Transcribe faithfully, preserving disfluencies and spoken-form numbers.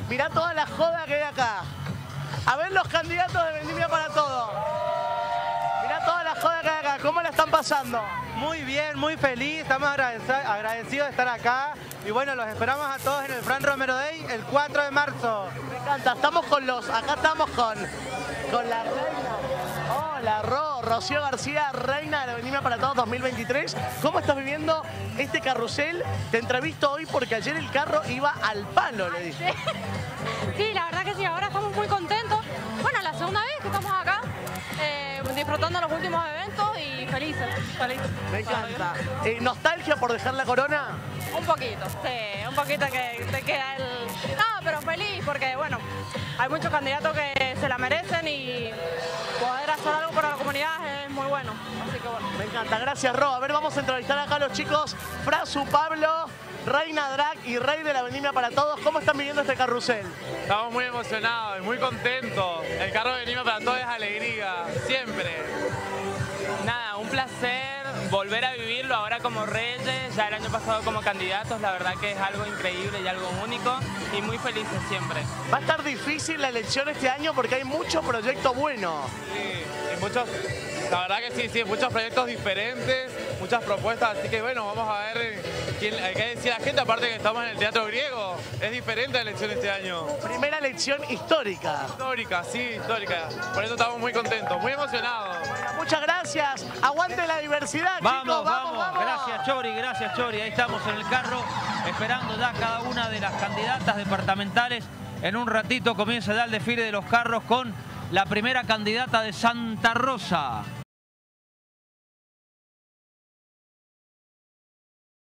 Mirá toda la joda que hay acá. A ver los candidatos de Vendimia para Todo. Mirá toda la joda que hay acá. ¿Cómo la están pasando? Muy bien, muy feliz. Estamos agradecidos de estar acá. Y bueno, los esperamos a todos en el Fran Romero Day el cuatro de marzo. Me encanta. Estamos con los... Acá estamos con, con la reina. Hola, Ro. Rocío García, reina de la Vendimia para Todos dos mil veintitrés. ¿Cómo estás viviendo este carrusel? Te entrevisto hoy porque ayer el carro iba al palo, le dije. Sí, la verdad que sí. Ahora estamos muy contentos. Bueno, la segunda vez que estamos acá, eh, disfrutando los últimos eventos y felices. felices. Me encanta. Eh, ¿Nostalgia por dejar la corona? Un poquito, sí, un poquito que te queda el... No, pero feliz porque, bueno, hay muchos candidatos que se la merecen y poder hacer algo para la comunidad es muy bueno. Así que bueno. Me encanta, gracias, Ro. A ver, vamos a entrevistar acá a los chicos. Frasu, Pablo, Reina Drag y Rey de la Vendimia para Todos. ¿Cómo están viviendo este carrusel? Estamos muy emocionados y muy contentos. El carro de Vendimia para Todos es alegría, siempre. Nada, un placer volver a vivirlo ahora como reyes, ya el año pasado como candidatos, la verdad que es algo increíble y algo único y muy felices siempre. Va a estar difícil la elección este año porque hay mucho proyecto bueno. Sí, hay muchos, la verdad que sí, sí, muchos proyectos diferentes, muchas propuestas, así que bueno, vamos a ver quién, qué decía la gente, aparte que estamos en el Teatro Griego, es diferente la elección este año. Primera elección histórica. Histórica, sí, histórica, por eso estamos muy contentos, muy emocionados. Muchas gracias, aguante la diversidad, vamos, chicos, vamos, vamos, vamos. Gracias, Chori, gracias, Chori. Ahí estamos en el carro, esperando ya cada una de las candidatas departamentales. En un ratito comienza ya el desfile de los carros con la primera candidata de Santa Rosa.